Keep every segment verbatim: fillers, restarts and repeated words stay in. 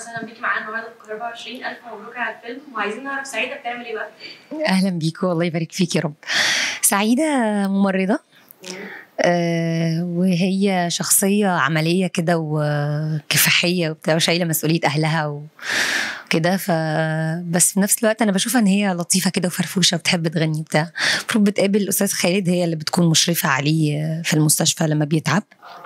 وسهلا بيكي معانا النهارده في القاهرة أربعة وعشرين. الف مبروك على الفيلم، وعايزين نعرف سعيده بتعمل ايه بقى؟ اهلا بيكي، والله يبارك فيك يا رب. سعيده ممرضه، آه وهي شخصيه عمليه كده وكفاحيه وبتاع، وشايله مسؤوليه اهلها وكده. ف بس في نفس الوقت انا بشوفها ان هي لطيفه كده وفرفوشه وبتحب تغني وبتاع. المفروض بتقابل الاستاذ خالد، هي اللي بتكون مشرفه عليه في المستشفى لما بيتعب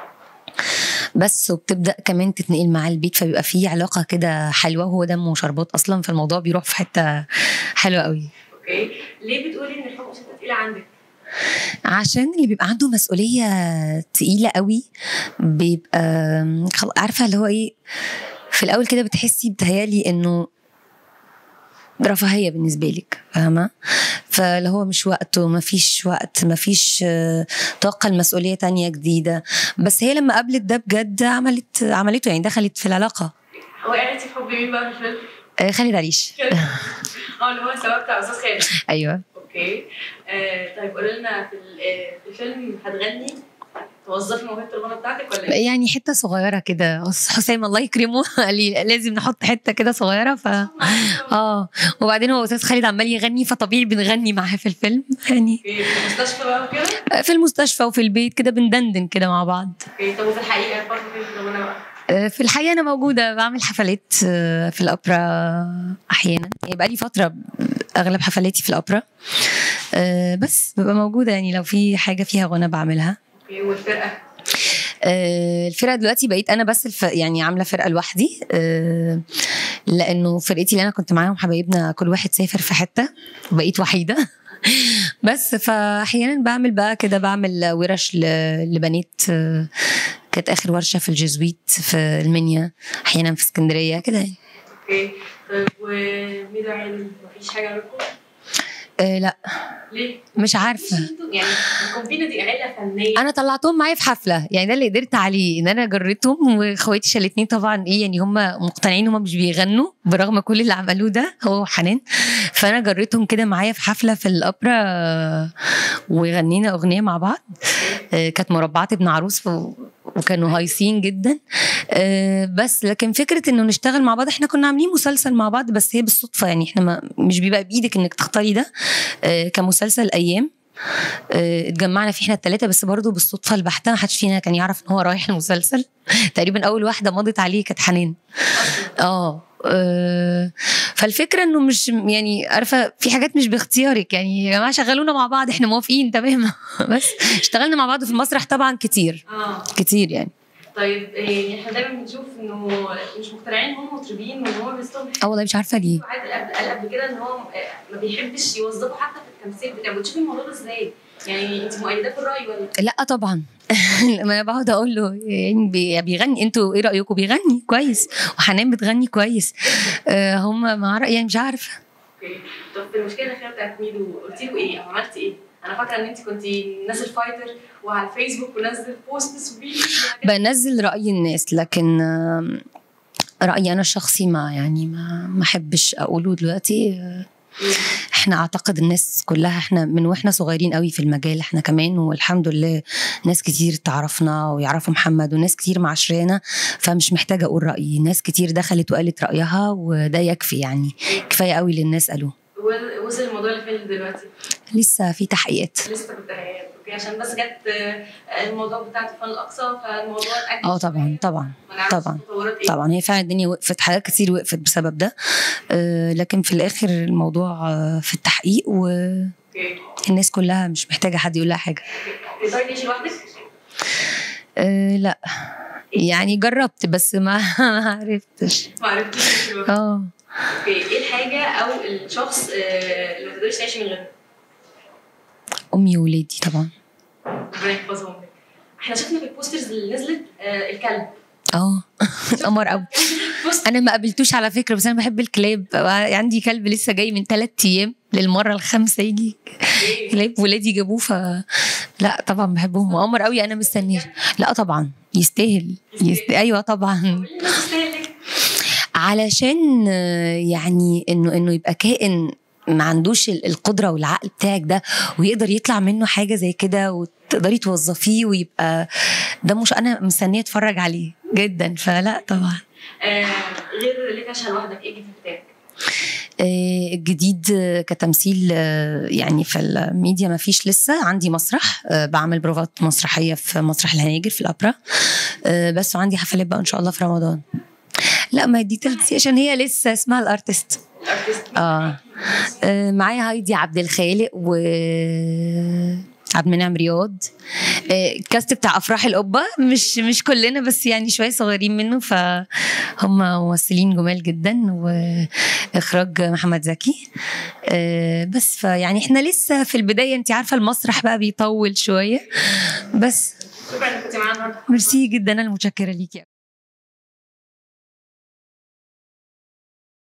بس، وبتبدا كمان تتنقل معاه البيت، فبيبقى فيه علاقه كده حلوه، وهو دمه وشربات اصلا، فالموضوع بيروح في حته حلوه قوي. اوكي، ليه بتقولي ان الحب ست تقيله عندك؟ عشان اللي بيبقى عنده مسؤوليه تقيله قوي بيبقى عارفه اللي هو ايه، في الاول كده بتحسي بتهيالي انه رفاهيه بالنسبه لك، فاهمه؟ فاللي هو مش وقته، مفيش وقت، مفيش طاقه لمسؤوليه تانية جديده. بس هي لما قابلت ده بجد عملت عملته، يعني دخلت في العلاقه. وقعتي في حب مين بقى في الفيلم؟ آه خالد عريش. اه اللي هو السبب بتاع استاذ خالد. ايوه. اوكي. آه طيب قولي لنا في في الفيلم هتغني، توظفي موهبه الغنى بتاعتك ولا ايه؟ يعني حته صغيره كده، حسام الله يكرمه قال لي لازم نحط حته كده صغيره، ف اه وبعدين هو استاذ خالد عمال يغني، فطبيعي بنغني معاه في الفيلم يعني. في المستشفى بقى وكده؟ في المستشفى وفي البيت كده بندندن كده مع بعض. اوكي. طب وفي الحقيقه برضه في الغنى بقى؟ في الحقيقة أنا موجودة، بعمل حفلات في الأوبرا أحيانا، يعني بقى لي فترة أغلب حفلاتي في الأوبرا، بس ببقى موجودة يعني لو في حاجة فيها غنى بعملها. اوكي. والفرقة؟ الفرقة دلوقتي بقيت أنا بس الف... يعني عاملة فرقة لوحدي، لأنه فرقتي اللي أنا كنت معاهم حبايبنا كل واحد سافر في حتة وبقيت وحيدة بس فأحيانا بعمل بقى كده، بعمل ورش ل... لبنات، كانت اخر ورشه في الجزويت في المنيا، احيانا في اسكندريه كده يعني. اوكي. طيب وميدو علم مفيش حاجه منكم؟ آه لا. ليه؟ مش عارفه يعني الكومبينه دي عيله فنيه، انا طلعتهم معايا في حفله، يعني ده اللي قدرت عليه، ان انا جريتهم واخواتي شالتني طبعا ايه، يعني هم مقتنعين هم مش بيغنوا برغم كل اللي عملوه ده هو حنان، فانا جريتهم كده معايا في حفله في الاوبرا وغنينا اغنيه مع بعض، آه كانت مربعات ابن عروس و... وكانوا هايصين جدا. أه بس لكن فكره انه نشتغل مع بعض، احنا كنا عاملين مسلسل مع بعض بس هي بالصدفه، يعني احنا ما مش بيبقى بايدك انك تختاري ده. أه كمسلسل ايام أه اتجمعنا فيه احنا الثلاثه، بس برضو بالصدفه البحته، ما حدش فينا كان يعرف ان هو رايح المسلسل تقريبا اول واحده مضت عليه كانت حنان. اه أه فالفكره انه مش يعني عارفه في حاجات مش باختيارك، يعني يا جماعه شغلونا مع بعض احنا موافقين تمام بس اشتغلنا مع بعض في المسرح طبعا كتير اه كتير يعني. طيب يعني احنا دايما بنشوف انه مش مقتنعين هم مطربين وان هو بيستخدم، اه والله مش عارفه ليه. قال قبل كده ان هو ما بيحبش يوظفه حتى في التمثيل بتاعه، بتشوفي الموضوع ده ازاي؟ يعني انت مؤيداه في الراي ولا؟ لا طبعا لما انا بقعد اقول له يعني بيغني، انتوا ايه رايكم؟ بيغني كويس، وحنان بتغني كويس، آه هم مع رايي يعني مش عارفه. اوكي. طب في المشكله الاخيره بتاعت ميدو قلتي له ايه او عملتي ايه؟ انا فاكره ان انت كنتي نازل فايتر وعلى الفيسبوك ونزل بوستس وفيديو. بنزل راي الناس، لكن رايي انا الشخصي ما يعني ما ما احبش اقوله دلوقتي. احنا اعتقد الناس كلها احنا من واحنا صغيرين قوي في المجال احنا كمان، والحمد لله ناس كتير تعرفنا ويعرفوا محمد وناس كتير معاشرانا، فمش محتاجه اقول رايي، ناس كتير دخلت وقالت رايها وده يكفي، يعني كفايه قوي اللي الناس قالوه. وصل الموضوع لفين دلوقتي؟ لسه في تحقيقات. لسه في التحقيقات. اوكي. عشان بس جت الموضوع بتاع الفن الاقصى، فالموضوع اتاجل. اه طبعا طبعا طبعا إيه؟ طبعا هي فعلا الدنيا وقفت، حاجات كتير وقفت بسبب ده، آه لكن في الاخر الموضوع آه في التحقيق، والناس كلها مش محتاجه حد يقول لها حاجه. تقدري تعيشي لوحدك؟ آه لا يعني جربت بس ما ما عرفتش ما عرفتش. اه اوكي. ايه الحاجه او الشخص اللي ما تقدريش تعيشي من غيره؟ امي وولادي طبعا. ربنا يحفظهم لك. احنا شفنا في البوسترز اللي نزلت آه الكلب. اه قمر قوي. انا ما قابلتوش على فكره، بس انا بحب الكلاب، عندي كلب لسه جاي من ثلاث ايام للمره الخامسه يجي كلاب، ولادي جابوه، ف لا طبعا بحبهم وقمر قوي، انا مستنيه. لا طبعا يستاهل, يستاهل. ايوه طبعا علشان يعني انه انه يبقى كائن ما عندوش القدره والعقل بتاعك ده، ويقدر يطلع منه حاجه زي كده وتقدري توظفيه ويبقى ده، مش انا مستنيه اتفرج عليه جدا، فلا طبعا. آه غير ليه فاشله لوحدك ايه الجديد بتاعك؟ آه، الجديد آه، كتمثيل آه، يعني في الميديا ما فيش لسه. عندي مسرح، آه، بعمل بروفات مسرحيه في مسرح الهناجر في الأوبرا، آه، بس وعندي حفلات بقى ان شاء الله في رمضان. لا ما دي تلتي عشان هي لسه اسمها الارتست. اه, آه معايا هايدي عبد الخالق و عبد المنعم رياض. آه، الكاست بتاع افراح القبه مش مش كلنا بس يعني شويه صغيرين منه، فهم ممثلين جمال جدا واخراج محمد زكي. آه، بس فيعني احنا لسه في البدايه، انت عارفه المسرح بقى بيطول شويه بس. شكرا انك كنتي معانا النهارده. ميرسي جدا، انا المتشكره ليكي.